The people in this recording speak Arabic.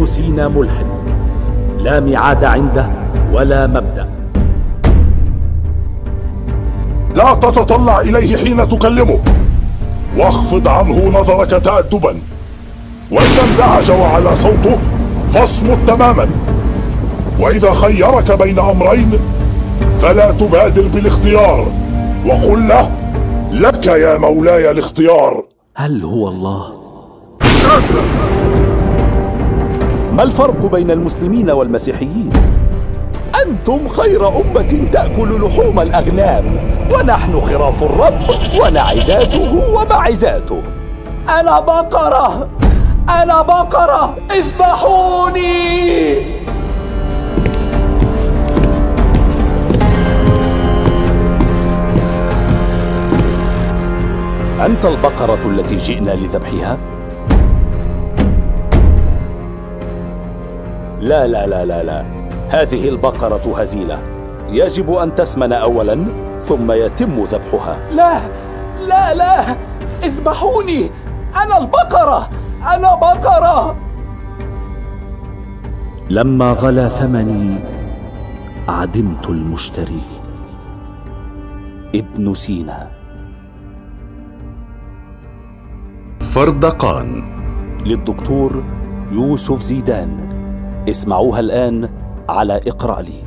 ابن سينا ملحد، لا ميعاد عنده ولا مبدأ. لا تتطلع إليه حين تكلمه، واخفض عنه نظرك تأدبا، وإذا انزعج وعلى صوته فاصمت تماما، وإذا خيرك بين أمرين فلا تبادر بالاختيار، وقل له: لك يا مولاي الاختيار. هل هو الله؟ ما الفرق بين المسلمين والمسيحيين؟ أنتم خير أمة تأكل لحوم الأغنام، ونحن خراف الرب ونعزاته ومعزاته. أنا بقرة، أنا بقرة، اذبحوني! أنت البقرة التي جئنا لذبحها؟ لا لا لا لا لا، هذه البقرة هزيلة، يجب أن تسمن أولاً ثم يتم ذبحها. لا لا لا، اذبحوني، أنا البقرة، أنا بقرة. لما غلا ثمني عدمت المشتري. ابن سينا. فردقان للدكتور يوسف زيدان. اسمعوها الآن على اقرأ لي.